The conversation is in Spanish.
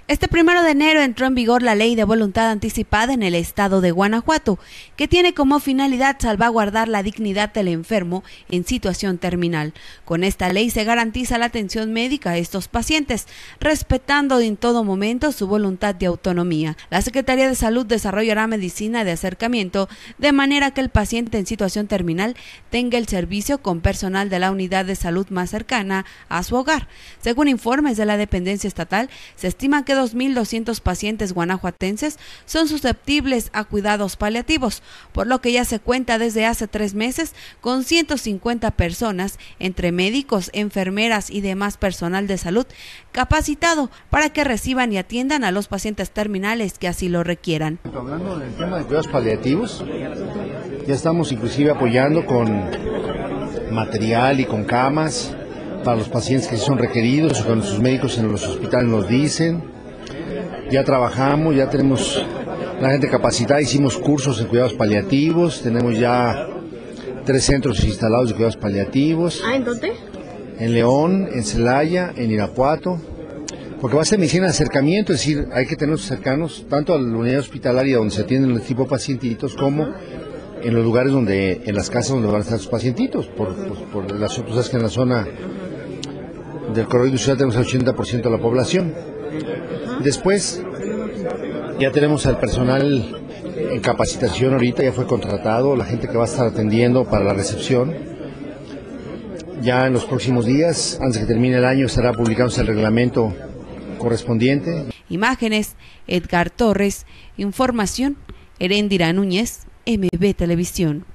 Este 1 de enero entró en vigor la Ley de Voluntad Anticipada en el estado de Guanajuato, que tiene como finalidad salvaguardar la dignidad del enfermo en situación terminal. Con esta ley se garantiza la atención médica a estos pacientes, respetando en todo momento su voluntad de autonomía. La Secretaría de Salud desarrollará medicina de acercamiento de manera que el paciente en situación terminal tenga el servicio con personal de la unidad de salud más cercana a su hogar. Según informes de la dependencia estatal, se estima que 2.200 pacientes guanajuatenses son susceptibles a cuidados paliativos, por lo que ya se cuenta desde hace 3 meses con 150 personas, entre médicos, enfermeras y demás personal de salud, capacitado para que reciban y atiendan a los pacientes terminales que así lo requieran. Hablando del tema de cuidados paliativos, ya estamos inclusive apoyando con material y con camas para los pacientes que son requeridos, o cuando sus médicos en los hospitales nos dicen. Ya trabajamos, ya tenemos la gente capacitada, hicimos cursos en cuidados paliativos, tenemos ya 3 centros instalados de cuidados paliativos. ¿En dónde? En León, en Celaya, en Irapuato, porque va a ser medicina de acercamiento, es decir, hay que tenerlos cercanos tanto a la unidad hospitalaria donde se atienden los tipos de pacientitos como en los lugares donde, en las casas donde van a estar sus pacientitos, por las sabes que en la zona del corredor industrial tenemos el 80% de la población. Después ya tenemos al personal en capacitación ahorita, ya fue contratado, la gente que va a estar atendiendo para la recepción. Ya en los próximos días, antes de que termine el año, estará publicándose el reglamento correspondiente. Imágenes, Edgar Torres. Información, Heréndira Núñez, MB Televisión.